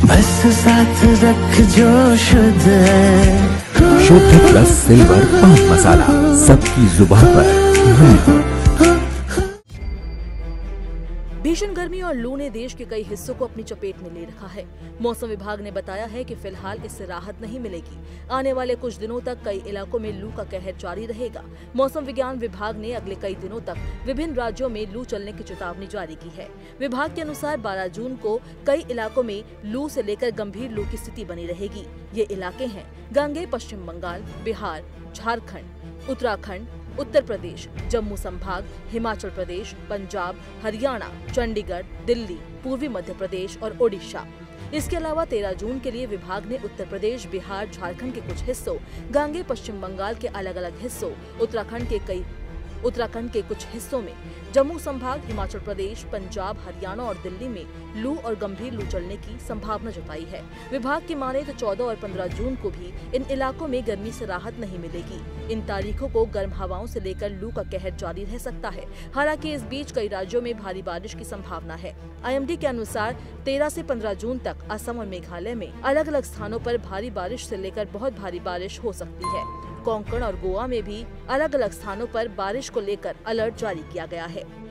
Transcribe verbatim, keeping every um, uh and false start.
बस साथ रख जो शुद्ध है। शुद्ध प्लस सिल्वर पान मसाला, सबकी जुबान पर मैं हूँ। भीषण गर्मी और लू ने देश के कई हिस्सों को अपनी चपेट में ले रखा है। मौसम विभाग ने बताया है कि फिलहाल इससे राहत नहीं मिलेगी। आने वाले कुछ दिनों तक कई इलाकों में लू का कहर जारी रहेगा। मौसम विज्ञान विभाग ने अगले कई दिनों तक विभिन्न राज्यों में लू चलने की चेतावनी जारी की है। विभाग के अनुसार बारह जून को कई इलाकों में लू से लेकर गंभीर लू की स्थिति बनी रहेगी। ये इलाके हैं गांगेय, पश्चिम बंगाल, बिहार, झारखंड, उत्तराखंड, उत्तर प्रदेश, जम्मू संभाग, हिमाचल प्रदेश, पंजाब, हरियाणा, चंडीगढ़, दिल्ली, पूर्वी मध्य प्रदेश और ओडिशा। इसके अलावा तेरह जून के लिए विभाग ने उत्तर प्रदेश, बिहार, झारखंड के कुछ हिस्सों, गांगेय, पश्चिम बंगाल के अलग अलग हिस्सों, उत्तराखंड के कई उत्तराखंड के कुछ हिस्सों में, जम्मू संभाग, हिमाचल प्रदेश, पंजाब, हरियाणा और दिल्ली में लू और गंभीर लू चलने की संभावना जताई है। विभाग की माने तो चौदह और पंद्रह जून को भी इन इलाकों में गर्मी से राहत नहीं मिलेगी। इन तारीखों को गर्म हवाओं से लेकर लू का कहर जारी रह सकता है। हालांकि इस बीच कई राज्यों में भारी बारिश की संभावना है। आई एम डी के अनुसार तेरह से पंद्रह जून तक असम और मेघालय में अलग अलग स्थानों पर भारी बारिश से लेकर बहुत भारी बारिश हो सकती है। कोंकण और गोवा में भी अलग अलग स्थानों पर बारिश को लेकर अलर्ट जारी किया गया है।